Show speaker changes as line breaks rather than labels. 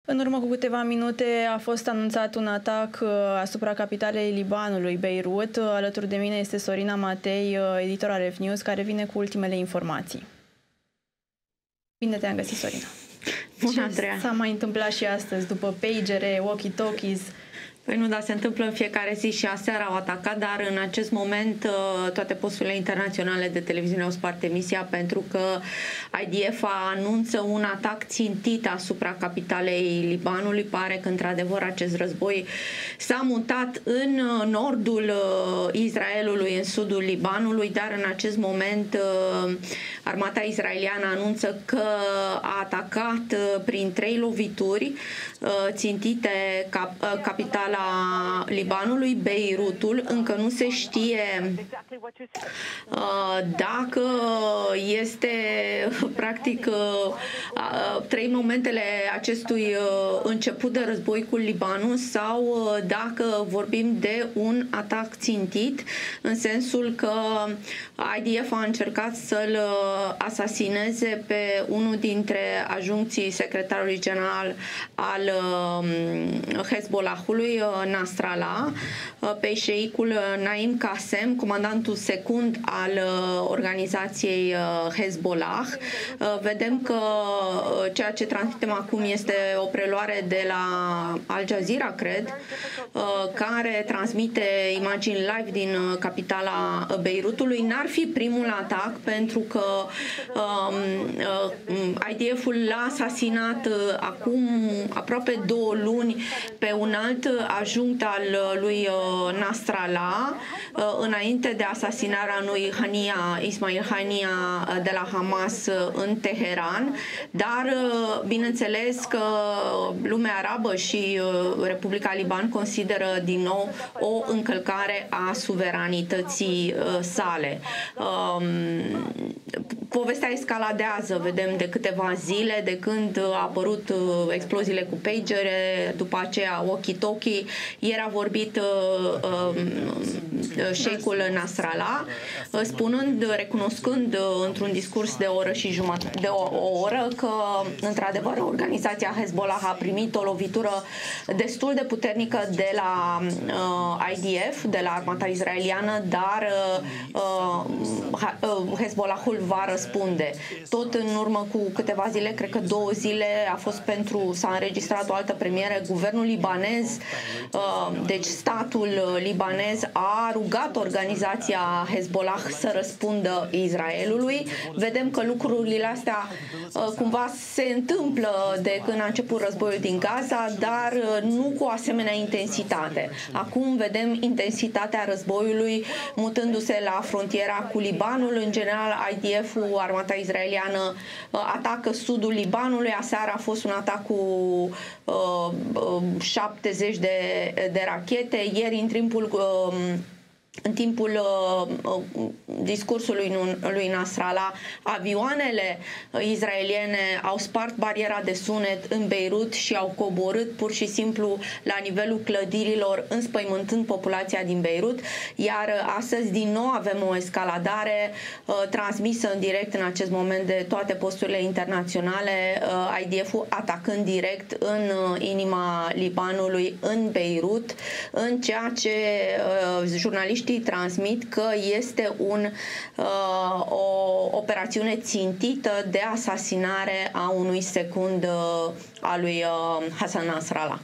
În urmă cu câteva minute a fost anunțat un atac asupra capitalei Libanului, Beirut. Alături de mine este Sorina Matei, editor al RFnews, care vine cu ultimele informații. Bine te-am găsit, Sorina.
Bună, Andreea.
S-a mai întâmplat și astăzi, după pagere, walkie-talkies?
Păi nu, dar se întâmplă în fiecare zi și aseară au atacat, dar în acest moment toate posturile internaționale de televiziune au spart emisia pentru că IDF anunță un atac țintit asupra capitalei Libanului. Pare că într-adevăr acest război s-a mutat în nordul Israelului, în sudul Libanului, dar în acest moment armata israeliană anunță că a atacat prin 3 lovituri țintite capitala Libanului, Beirutul. Încă nu se știe dacă este practic 3 momentele acestui început de război cu Libanul sau dacă vorbim de un atac țintit, în sensul că IDF a încercat să-l asasineze pe unul dintre adjuncții secretarului general al Hezbollahului, Nasrallah, pe șeicul Naim Qasem, comandantul secund al organizației Hezbollah. Vedem că ceea ce transmitem acum este o preluare de la Al Jazeera, cred, care transmite imagini live din capitala Beirutului. N-ar fi primul atac, pentru că IDF-ul l-a asasinat acum aproape 2 luni pe un alt adjunct al lui Nasrallah, înainte de asasinarea lui Ismail Hania de la Hamas în Teheran, dar bineînțeles că lumea arabă și Republica Liban consideră din nou o încălcare a suveranității sale. Povestea escaladează, vedem, de câteva zile, de când a apărut exploziile cu pagere, după aceea walkie-talkie. Ieri a vorbit șeicul Nasrallah, recunoscând într-un discurs de o oră că, într-adevăr, organizația Hezbollah a primit o lovitură destul de puternică de la IDF, de la armata israeliană, dar Hezbollahul va răspunde. Tot în urmă cu câteva zile, cred că 2 zile, s-a înregistrat o altă premieră. Guvernul libanez, deci statul libanez, a rugat organizația Hezbollah să răspundă Israelului. Vedem că lucrurile astea cumva se întâmplă de când a început războiul din Gaza, dar nu cu o asemenea intensitate. Acum vedem intensitatea războiului mutându-se la frontiera cu Libanul. În general, IDF-ul, armata israeliană, atacă sudul Libanului. Aseară a fost un atac cu 70 de rachete. Ieri, în timpul discursului lui Nasrallah, avioanele israeliene au spart bariera de sunet în Beirut și au coborât pur și simplu la nivelul clădirilor, înspăimântând populația din Beirut. Iar astăzi din nou avem o escaladare transmisă în direct în acest moment de toate posturile internaționale, IDF-ul atacând direct în inima Libanului, în Beirut, în ceea ce jurnaliștii transmit că este o operațiune țintită de asasinare a unui secund al lui Hassan Nasrallah.